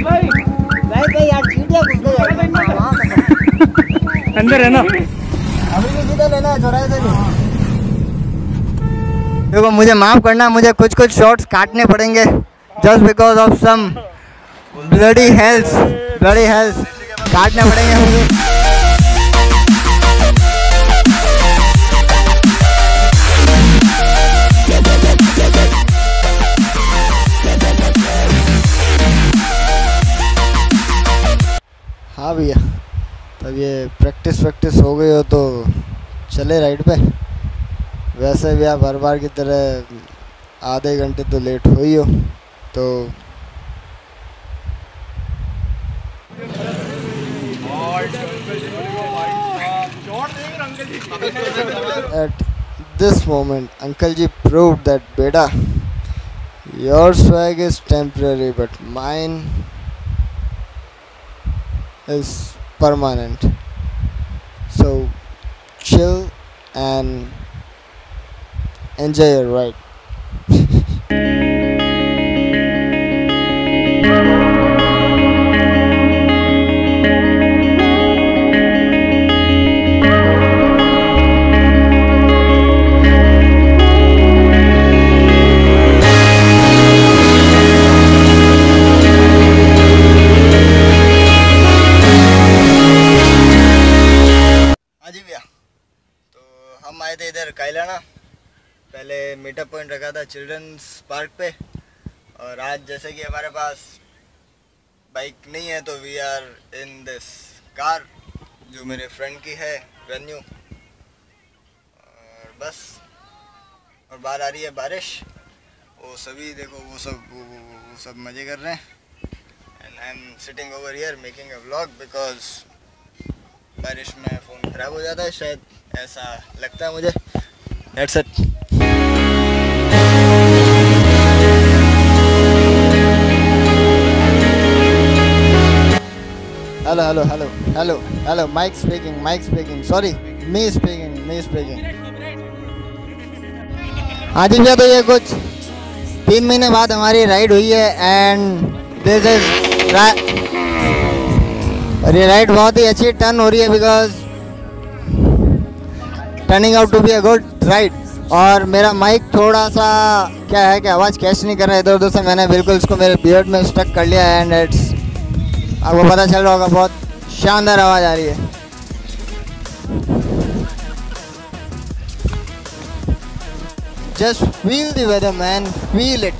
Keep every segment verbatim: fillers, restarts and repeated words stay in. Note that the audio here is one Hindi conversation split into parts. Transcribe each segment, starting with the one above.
भाई यार चीटिया घुस गई अंदर है ना, अभी भी सीधा लेना है, चौराहे से नहीं। देखो मुझे माफ करना, मुझे कुछ कुछ शॉट्स काटने पड़ेंगे just because of some bloody health bloody health काटने पड़ेंगे मुझे। हाँ भैया, तब ये प्रैक्टिस प्रैक्टिस हो गई हो तो चले राइड पे। वैसे भी आप हर बार की तरह आधे घंटे तो लेट हो ही हो, तो at this moment uncle ji proved that beta your swag is temporary but mine is permanent, so chill and enjoy your ride. हम आए थे इधर कायलाना, पहले मीटअप पॉइंट रखा था चिल्ड्रंस पार्क पे, और आज जैसे कि हमारे पास बाइक नहीं है तो we are in this car जो मेरे फ्रेंड की है वेन्यू, और बस। और बाहर आ रही है बारिश, वो सभी देखो वो सब वो, वो, वो सब मज़े कर रहे हैं, and I am sitting over here making a vlog because बारिश में फ़ोन ख़राब हो जाता है शायद, ऐसा लगता है मुझे। That's it. Hello, hello, hello, hello, hello. Mike speaking, Mike speaking. Sorry, me speaking, me speaking. हाँ जी भैया, तो ये कुछ तीन महीने बाद हमारी राइड हुई है एंड दिस इज और ये राइड बहुत ही अच्छी टर्न हो रही है because turning out to be a good ride. और मेरा माइक थोड़ा सा क्या है कि आवाज़ कैच नहीं कर रहा है इधर उधर से, मैंने बिल्कुल इसको मेरे बियर्ड में स्टक कर लिया है एंड इट्स आपको पता चल रहा होगा बहुत शानदार आवाज़ आ रही है। Just feel the weather man, feel it.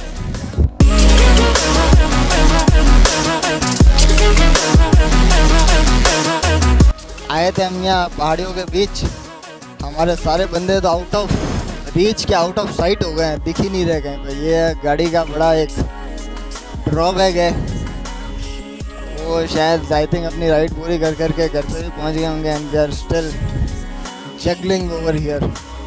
आए थे हम यहाँ पहाड़ियों के बीच, हमारे सारे बंदे तो आउट ऑफ रीच के आउट ऑफ साइट हो गए हैं, दिख ही नहीं रहे कहीं पे। ये गाड़ी का बड़ा एक ड्रॉबैक है, वो शायद आई थिंक अपनी राइड पूरी कर करके घर पे भी पहुंच गए होंगे and they are still juggling over here.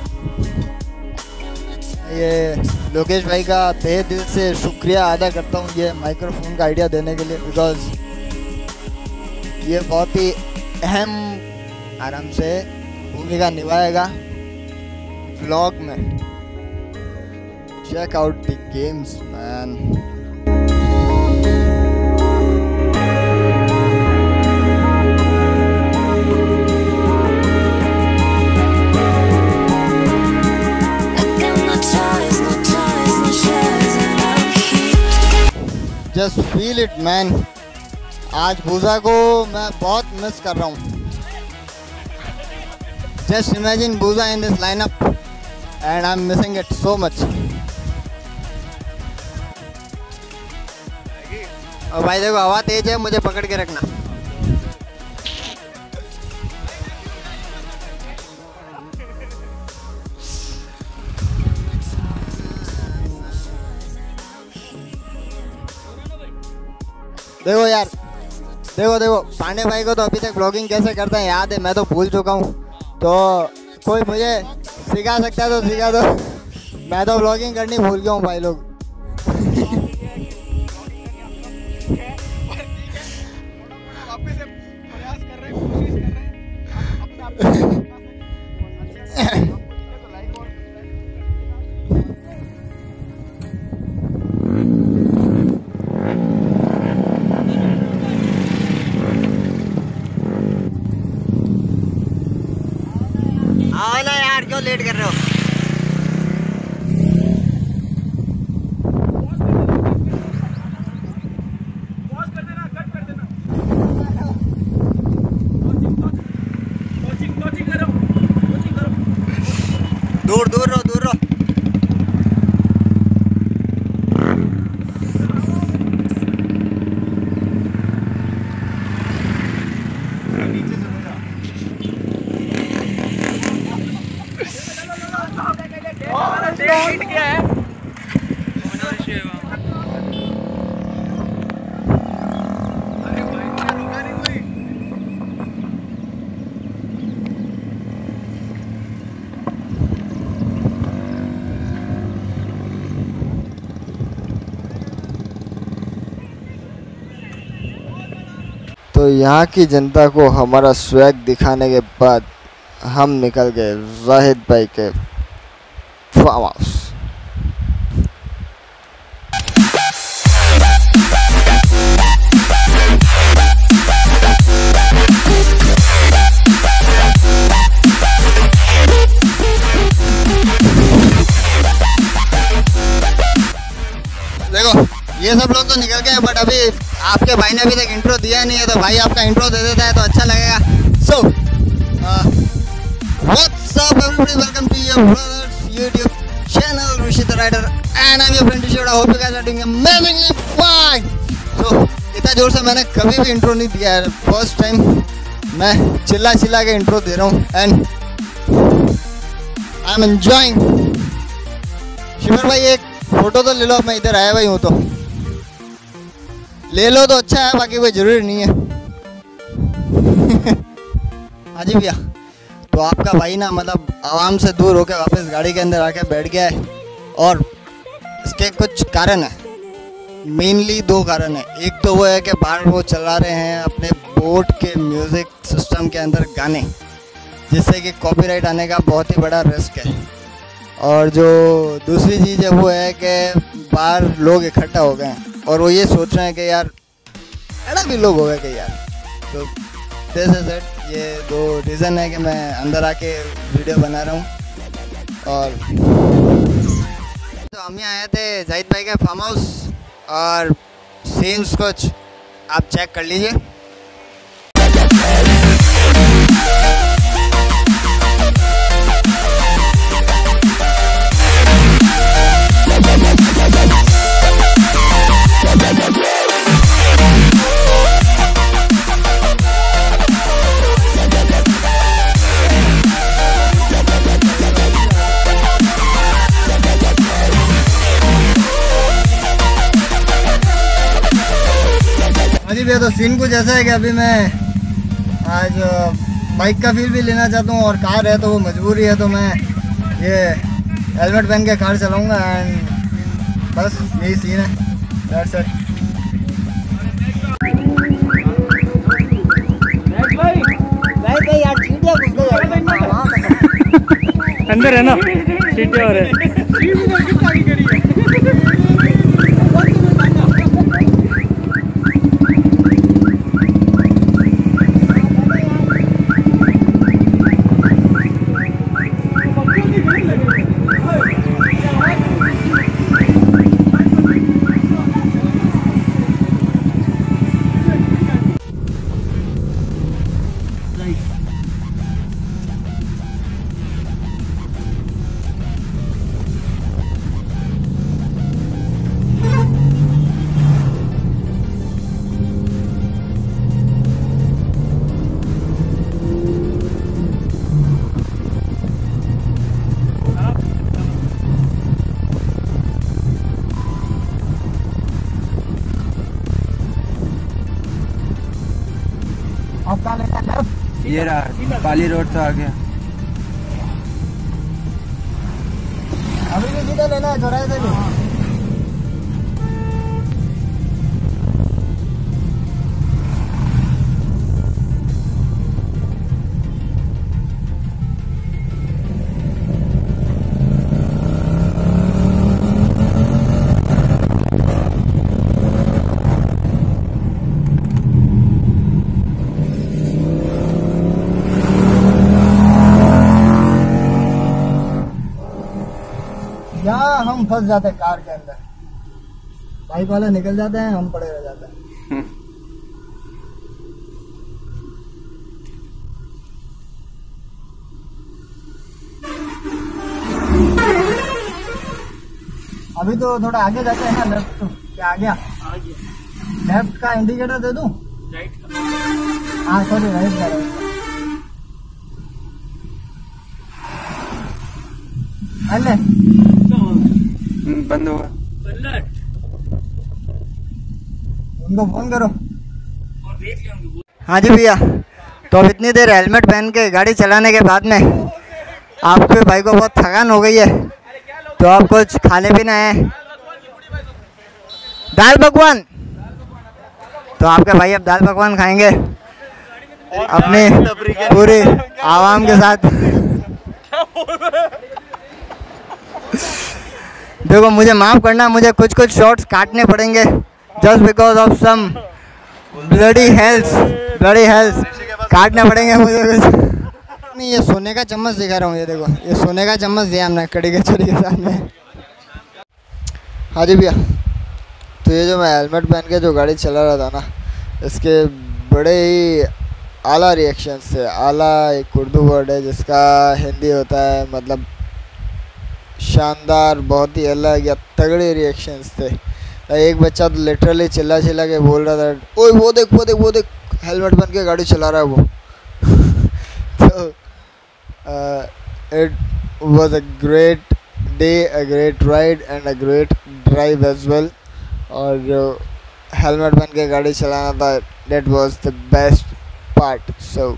ये लोकेश भाई का तहे दिल से शुक्रिया अदा करता हूँ ये माइक्रोफोन का आइडिया देने के लिए, बिकॉज ये बहुत ही अहम आराम से भूमिका निभाएगा व्लॉग में। Check out the games man. Just feel it man. आज भूजा को मैं बहुत मिस कर रहा हूँ। Just imagine Booza in this lineup and I'm missing it so much. और भाई देखो हवा तेज है, मुझे पकड़ के रखना। देखो यार, देखो देखो पांडे भाई को तो अभी तक ब्लॉगिंग कैसे करते हैं याद है, मैं तो भूल चुका हूँ। तो कोई मुझे सिखा सकता है तो सिखा दो, मैं तो ब्लॉगिंग करनी भूल गया हूँ भाई लोग। लेट कर रहे हो? दूर दूर रहो, दूर रहो। क्या है? तो यहाँ की जनता को हमारा स्वैग दिखाने के बाद हम निकल गए जाहिद भाई के फार्म हाउस। देखो ये सब लोग तो निकल गए, बट अभी आपके भाई ने अभी तक इंट्रो दिया नहीं है, तो भाई आपका इंट्रो दे देता है तो अच्छा लगेगा। So what's up everybody, welcome to your brothers YouTube channel Rishi the rider and I am your friend Rishi. I hope you guys are doing amazingly fine. So इतना जोर से मैंने कभी भी इंट्रो नहीं दिया है, फर्स्ट टाइम मैं चिल्ला चिल्ला के इंट्रो दे रहा हूँ एंड आई एम एंजॉयिंग। शिवर भाई एक फोटो तो ले लो, मैं इधर आया भाई हूँ तो ले लो तो अच्छा है, बाकी कोई जरूरी नहीं है। हाँ जी भैया, तो आपका भाई ना मतलब आवाम से दूर होकर वापस गाड़ी के अंदर आके बैठ गया है, और इसके कुछ कारण है, मेनली दो कारण है। एक तो वो है कि बाहर वो चला रहे हैं अपने बोट के म्यूज़िक सिस्टम के अंदर गाने, जिससे कि कॉपीराइट आने का बहुत ही बड़ा रिस्क है। और जो दूसरी चीज़ है वो है कि बाहर लोग इकट्ठा हो गए हैं और वो ये सोच रहे हैं कि यार ऐसा भी लोग हो गए कि यार, तो दिस इज इट। ये दो रीज़न है कि मैं अंदर आके वीडियो बना रहा हूँ। और तो हम यहाँ आए थे जाहिद भाई के फार्म हाउस, और सीन्स कुछ आप चेक कर लीजिए। अजी भैया, तो सीन कुछ ऐसा है कि अभी मैं आज बाइक का फील भी लेना चाहता हूँ, और कार है तो वो मजबूरी है, तो मैं ये हेलमेट पहन के कार चलाऊँगा एंड बस यही सीन है। That's it. भाई भाई यार चीटियाँ अंदर है ना, चीटियाँ हो रहे हैं। ये रहा पाली रोड तो आ गया। अभी भी सीधा लेना है, चौराहे से भी। फंस जाते हैं कार के अंदर, बाइक वाले निकल जाते हैं, हम पड़े रह जाते हैं। अभी तो थोड़ा आगे जाते हैं ना, लेफ्ट क्या आ गया, लेफ्ट का इंडिकेटर दे दूं, राइट का, हाँ सॉरी राइट का, राइट का। अरे बंद हुआ, उनको फोन करो। हाँ जी भैया, तो अब इतनी देर हेलमेट पहन के गाड़ी चलाने के बाद में आपके भाई को बहुत थकान हो गई है, तो आप कुछ खाने पीना है, दाल पकवान, तो आपके भाई अब दाल पकवान खाएंगे अपनी पूरी आवाम के साथ। देखो मुझे माफ़ करना, मुझे कुछ कुछ शॉट्स काटने पड़ेंगे just because of some bloody health, bloody health काटने पड़ेंगे मुझे कुछ। नहीं, ये सोने का चम्मच दिखा रहा हूँ, ये देखो, ये सोने का चम्मच दिया हमने कड़ी कचौरी के साथ में। हाँ जी भैया, तो ये जो मैं हेलमेट पहन के जो गाड़ी चला रहा था ना, इसके बड़े ही आला रिएक्शंस थे। आला एक उर्दू वर्ड है जिसका हिंदी होता है मतलब शानदार, बहुत ही अलग या तगड़े रिएक्शंस थे। एक बच्चा तो लिटरली चिल्ला चिल्ला के बोल रहा था, ओए वो देख वो देख वो देख, हेलमेट पहन के गाड़ी चला रहा है वो। तो it was a great day, a great ride and a great drive as well. और जो हेलमेट पहन के गाड़ी चलाना था, that was the best part. So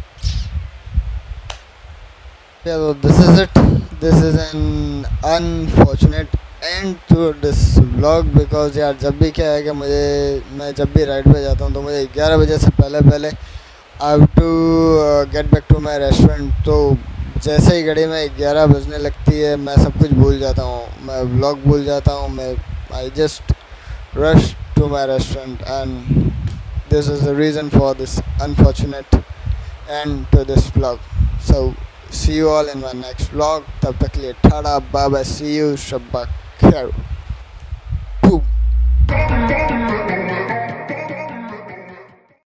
this is it, this is an unfortunate end to this vlog because यार जब भी क्या है कि मुझे, मैं जब भी राइड पे जाता हूँ तो मुझे ग्यारह बजे से पहले पहले I have to get back to my restaurant. तो जैसे ही घड़ी में ग्यारह बजने लगती है मैं सब कुछ भूल जाता हूँ, मैं व्लॉग भूल जाता हूँ, मैं I just rush to my restaurant and this is the reason for this unfortunate end to this vlog. So see you all in my next vlog, तब तक के लिए ठाड़ा बाय बाय, सी यू, शब्बा खैर।